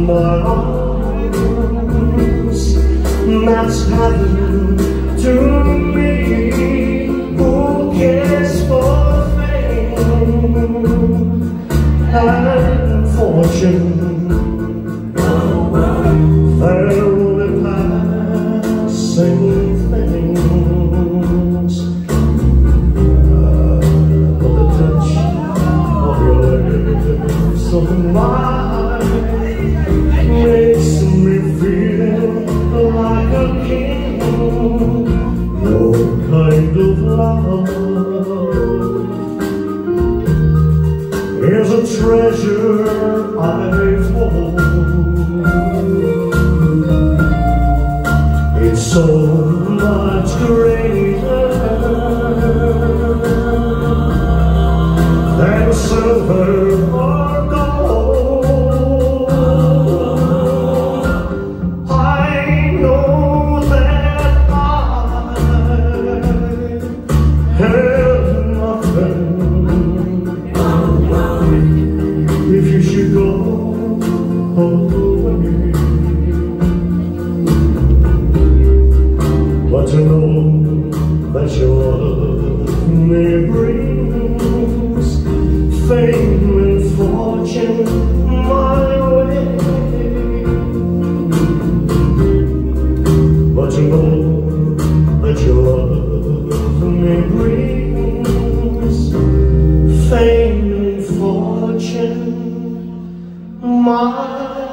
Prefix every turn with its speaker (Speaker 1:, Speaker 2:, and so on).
Speaker 1: my arms. That's heaven to me. Who cares for fame and fortune? They're only passing things. But the touch of your lips of mine makes me feel like a king. Your kind of love is a treasure I hold. It's so much greater than silver or gold. I know that I have nothing if you should go away. But to know that your love me brings fame and fortune my way. But to know that your love me brings fame and fortune my way.